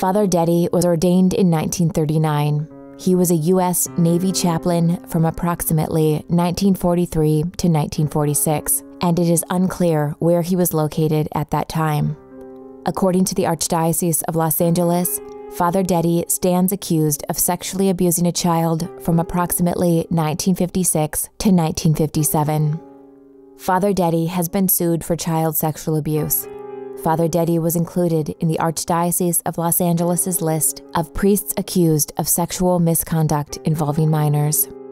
Father Deady was ordained in 1939. He was a U.S. Navy chaplain from approximately 1943 to 1946, and it is unclear where he was located at that time. According to the Archdiocese of Los Angeles, Father Deady stands accused of sexually abusing a child from approximately 1956 to 1957. Father Deady has been sued for child sexual abuse. Father Deady was included in the Archdiocese of Los Angeles' list of priests accused of sexual misconduct involving minors.